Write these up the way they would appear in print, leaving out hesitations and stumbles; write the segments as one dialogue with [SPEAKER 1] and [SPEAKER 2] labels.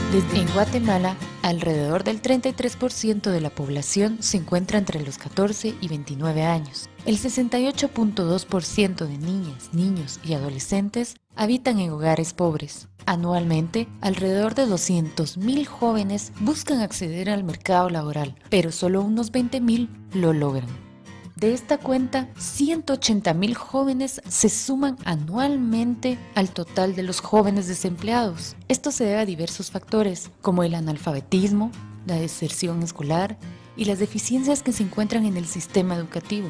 [SPEAKER 1] En Guatemala, alrededor del 33% de la población se encuentra entre los 14 y 29 años. El 68.2% de niñas, niños y adolescentes habitan en hogares pobres. Anualmente, alrededor de 200.000 jóvenes buscan acceder al mercado laboral, pero solo unos 20.000 lo logran. De esta cuenta, 180.000 jóvenes se suman anualmente al total de los jóvenes desempleados. Esto se debe a diversos factores, como el analfabetismo, la deserción escolar y las deficiencias que se encuentran en el sistema educativo.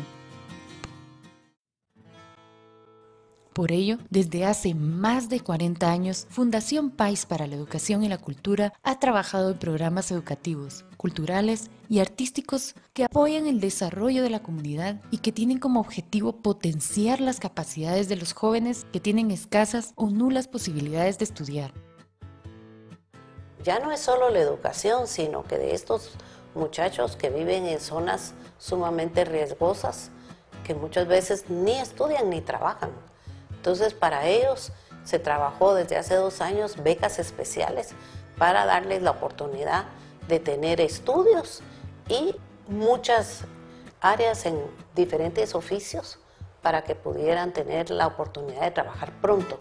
[SPEAKER 1] Por ello, desde hace más de 40 años, Fundación País para la Educación y la Cultura ha trabajado en programas educativos, culturales y artísticos que apoyan el desarrollo de la comunidad y que tienen como objetivo potenciar las capacidades de los jóvenes que tienen escasas o nulas posibilidades de estudiar.
[SPEAKER 2] Ya no es solo la educación, sino que de estos muchachos que viven en zonas sumamente riesgosas, que muchas veces ni estudian ni trabajan. Entonces, para ellos se trabajó desde hace 2 años becas especiales para darles la oportunidad de tener estudios y muchas áreas en diferentes oficios para que pudieran tener la oportunidad de trabajar pronto.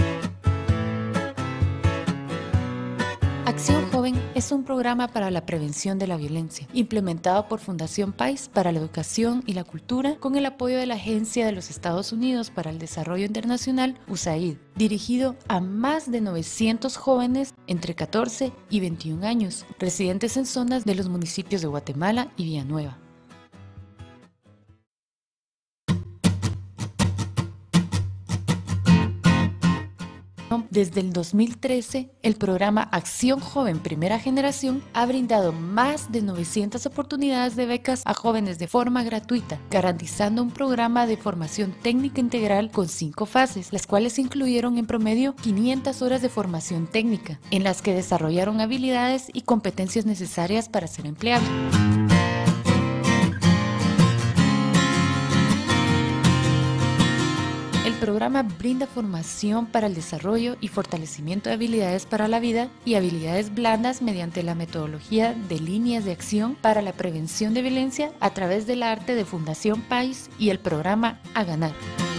[SPEAKER 1] Acción Joven es un programa para la prevención de la violencia, implementado por Fundación País para la Educación y la Cultura con el apoyo de la Agencia de los Estados Unidos para el Desarrollo Internacional, USAID, dirigido a más de 900 jóvenes entre 14 y 21 años, residentes en zonas de los municipios de Guatemala y Villanueva. Desde el 2013, el programa Acción Joven Primera Generación ha brindado más de 900 oportunidades de becas a jóvenes de forma gratuita, garantizando un programa de formación técnica integral con 5 fases, las cuales incluyeron en promedio 500 horas de formación técnica, en las que desarrollaron habilidades y competencias necesarias para ser empleables. El programa brinda formación para el desarrollo y fortalecimiento de habilidades para la vida y habilidades blandas mediante la metodología de líneas de acción para la prevención de violencia a través del arte de Fundación País y el programa A Ganar.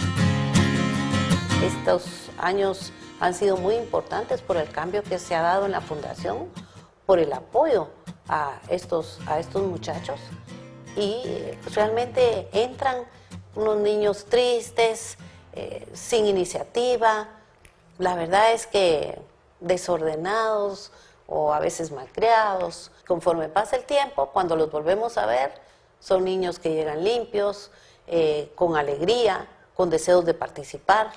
[SPEAKER 2] Estos años han sido muy importantes por el cambio que se ha dado en la Fundación, por el apoyo a estos muchachos, y realmente entran unos niños tristes, sin iniciativa, la verdad es que desordenados o a veces malcriados. Conforme pasa el tiempo, cuando los volvemos a ver, son niños que llegan limpios, con alegría, con deseos de participar.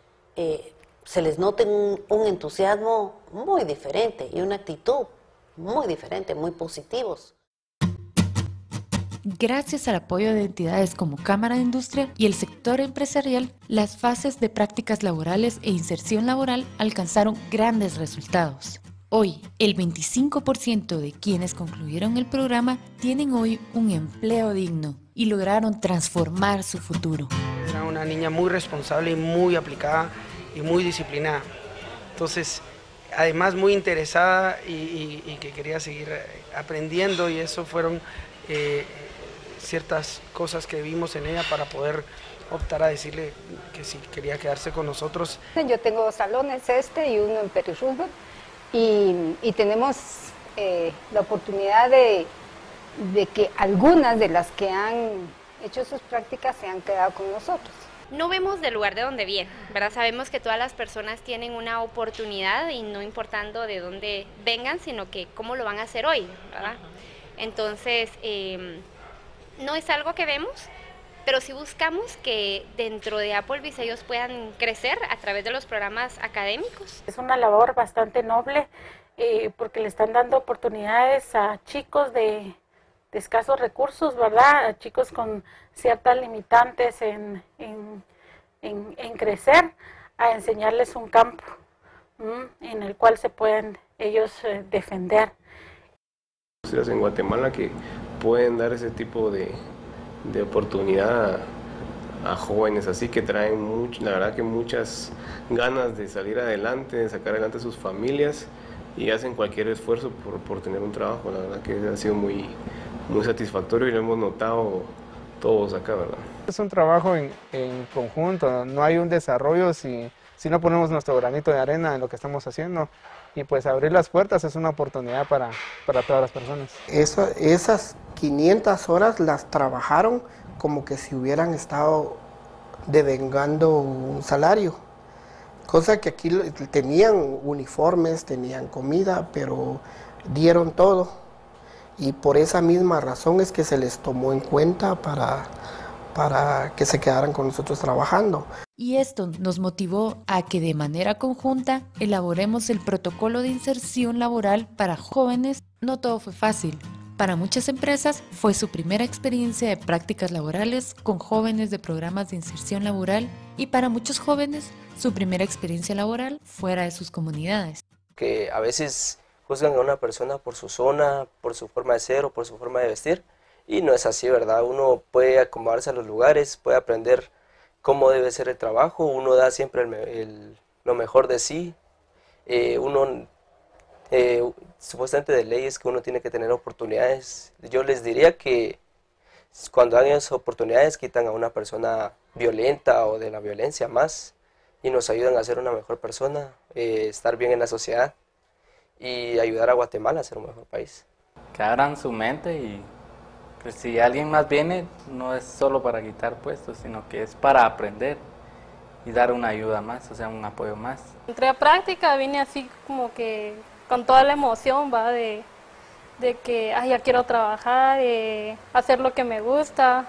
[SPEAKER 2] Se les nota un entusiasmo muy diferente y una actitud muy diferente, muy positivos.
[SPEAKER 1] Gracias al apoyo de entidades como Cámara de Industria y el sector empresarial, las fases de prácticas laborales e inserción laboral alcanzaron grandes resultados. Hoy, el 25% de quienes concluyeron el programa tienen hoy un empleo digno y lograron transformar su futuro.
[SPEAKER 3] Era una niña muy responsable y muy aplicada y muy disciplinada. Entonces, además muy interesada y que quería seguir aprendiendo, y eso fueron ciertas cosas que vimos en ella para poder optar a decirle que si quería quedarse con nosotros.
[SPEAKER 4] Yo tengo 2 salones, y uno en Pérez Roosevelt, y tenemos la oportunidad de que algunas de las que han hecho sus prácticas se han quedado con nosotros.
[SPEAKER 5] No vemos del lugar de donde vienen, ¿verdad? Sabemos que todas las personas tienen una oportunidad, y no importando de dónde vengan, sino que cómo lo van a hacer hoy, ¿verdad? Entonces, no es algo que vemos, pero sí buscamos que dentro de Applebee's ellos puedan crecer a través de los programas académicos.
[SPEAKER 6] Es una labor bastante noble porque le están dando oportunidades a chicos de escasos recursos, ¿verdad? A chicos con ciertas limitantes en crecer, a enseñarles un campo en el cual se pueden ellos defender.
[SPEAKER 7] En Guatemala que pueden dar ese tipo de oportunidad a jóvenes así, que traen la verdad que muchas ganas de salir adelante, de sacar adelante sus familias y hacen cualquier esfuerzo por tener un trabajo. La verdad que ha sido muy satisfactorio y lo hemos notado todos acá, ¿verdad?
[SPEAKER 8] Es un trabajo en conjunto, no hay un desarrollo si no ponemos nuestro granito de arena en lo que estamos haciendo, y pues abrir las puertas es una oportunidad para todas las personas.
[SPEAKER 9] Esas 500 horas las trabajaron como que si hubieran estado devengando un salario, cosa que aquí tenían uniformes, tenían comida, pero dieron todo, y por esa misma razón es que se les tomó en cuenta para que se quedaran con nosotros trabajando.
[SPEAKER 1] Y esto nos motivó a que de manera conjunta elaboremos el protocolo de inserción laboral para jóvenes. No todo fue fácil. Para muchas empresas fue su primera experiencia de prácticas laborales con jóvenes de programas de inserción laboral, y para muchos jóvenes su primera experiencia laboral fuera de sus comunidades.
[SPEAKER 10] Que a veces juzgan a una persona por su zona, por su forma de ser o por su forma de vestir, y no es así, ¿verdad? Uno puede acomodarse a los lugares, puede aprender cómo debe ser el trabajo, uno da siempre lo mejor de sí, supuestamente de ley es que uno tiene que tener oportunidades. Yo les diría que cuando hagan esas oportunidades quitan a una persona violenta o de la violencia más y nos ayudan a ser una mejor persona, estar bien en la sociedad y ayudar a Guatemala a ser un mejor país.
[SPEAKER 11] Que abran su mente, y pues si alguien más viene no es solo para quitar puestos, sino que es para aprender y dar una ayuda más, o sea, un apoyo más.
[SPEAKER 12] Entré a práctica, vine así como que con toda la emoción, ¿va? De que ya quiero trabajar, hacer lo que me gusta,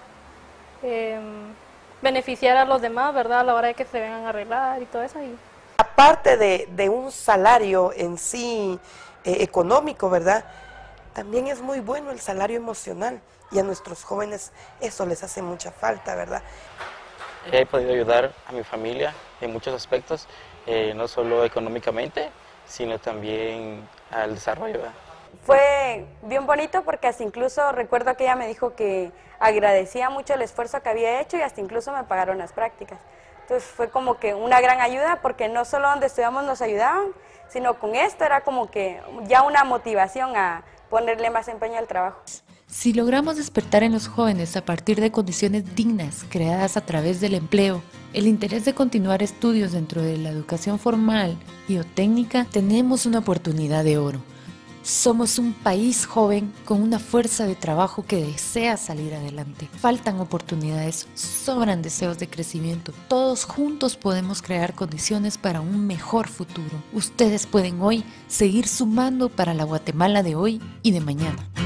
[SPEAKER 12] beneficiar a los demás, ¿verdad? A la hora de que se vengan a arreglar y todo eso.
[SPEAKER 13] Aparte de un salario en sí económico, ¿verdad? También es muy bueno el salario emocional, y a nuestros jóvenes eso les hace mucha falta, ¿verdad?
[SPEAKER 14] He podido ayudar a mi familia en muchos aspectos, no solo económicamente, sino también al desarrollo, ¿verdad?
[SPEAKER 15] Fue bien bonito porque hasta incluso recuerdo que ella me dijo que agradecía mucho el esfuerzo que había hecho y hasta incluso me pagaron las prácticas. Entonces fue como que una gran ayuda, porque no solo donde estudiamos nos ayudaban, sino con esto era como que ya una motivación a ponerle más empeño al trabajo.
[SPEAKER 1] Si logramos despertar en los jóvenes a partir de condiciones dignas creadas a través del empleo, el interés de continuar estudios dentro de la educación formal y o técnica, tenemos una oportunidad de oro. Somos un país joven con una fuerza de trabajo que desea salir adelante. Faltan oportunidades, sobran deseos de crecimiento. Todos juntos podemos crear condiciones para un mejor futuro. Ustedes pueden hoy seguir sumando para la Guatemala de hoy y de mañana.